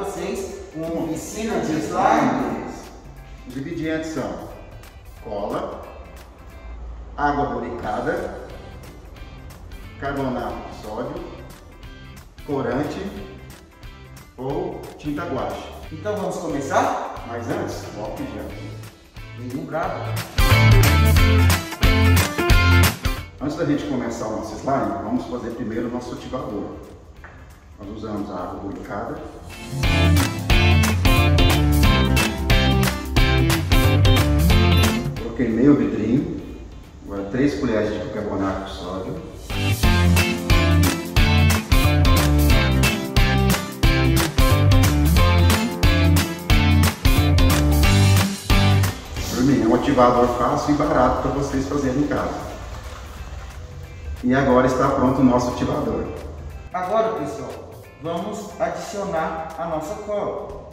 vocês uma oficina de slimes. Os ingredientes são cola, água boricada, carbonato de sódio, corante ou tinta guache. Então vamos começar? Mas antes, ó o pijama. Vem bravo. Antes da gente começar o nosso slime, vamos fazer primeiro o nosso ativador. Nós usamos a água boricada. Coloquei meio vidrinho. Agora 3 colheres de bicarbonato de sódio. Por mim, é um ativador fácil e barato para vocês fazerem em casa. E agora está pronto o nosso ativador. Agora, pessoal, vamos adicionar a nossa cola.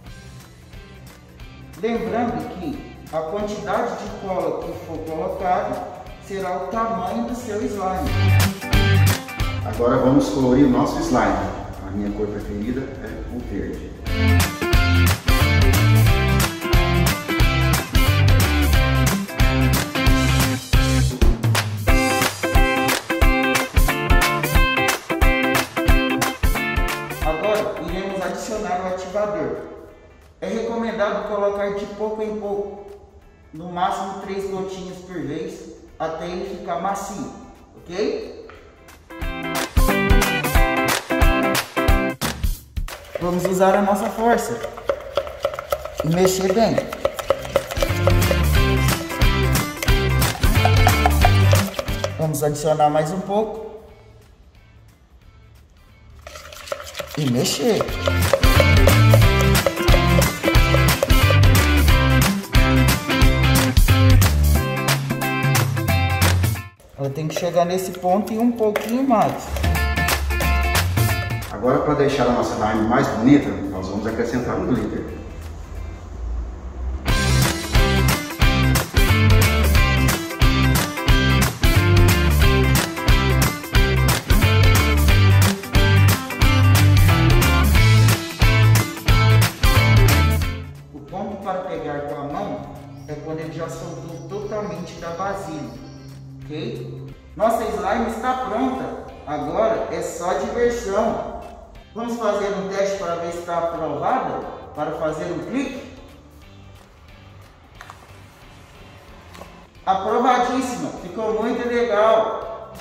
Lembrando que a quantidade de cola que for colocada será o tamanho do seu slime. Agora vamos colorir o nosso slime. A minha cor preferida é o verde. Agora iremos adicionar o ativador. É recomendado colocar de pouco em pouco, no máximo 3 gotinhas por vez, até ele ficar macio, ok? Vamos usar a nossa força e mexer bem. Vamos adicionar mais um pouco e mexer. Ela tem que chegar nesse ponto e um pouquinho mais. Agora, para deixar a nossa slime mais bonita, nós vamos acrescentar um glitter. O ponto para pegar com a mão é quando ele já soltou totalmente da vasilha, ok? Nossa slime está pronta, agora é só diversão. Vamos fazer um teste para ver se está aprovada, para fazer um clique? Aprovadíssima, ficou muito legal.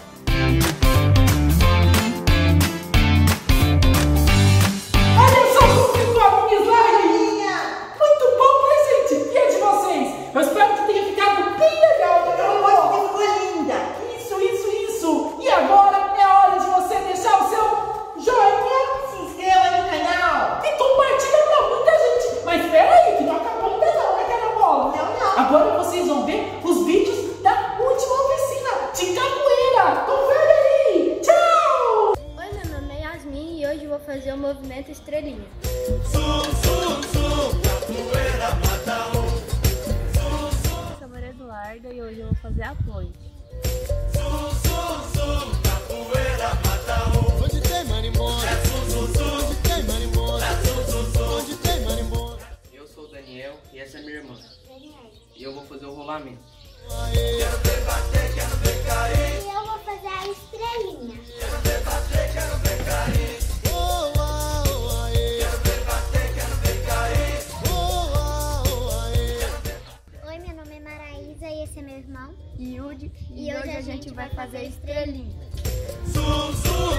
Olha só como ficou a minha slime! Muito bom, né, gente? E a de vocês? Eu espero que tenha ficado bem legal. Ficou linda! Isso! E agora é hora de você deixar o seu joinha, Se inscreva no canal! e compartilha pra muita gente. Mas espera aí, que não acabou ainda não, né, Carabola? Não. Agora vocês vão ver os vídeos da última oficina de capoeira. Confere aí. Tchau! Oi, meu nome é Yasmin e hoje eu vou fazer o movimento estrelinha. Eu sou Maria Eduarda e hoje eu vou fazer a ponte. Onde tem marimbondo, onde tem marimbondo, onde tem marimbondo. Eu sou o Daniel e essa é minha irmã. E eu vou fazer o rolamento. E eu vou fazer a estrelinha. Oh, ah, oh, aê. Oh, ah, oh, aê. Oi, meu nome é Maraísa e esse é meu irmão. Yudi, E hoje a gente vai fazer estrelinha. Zum, zum.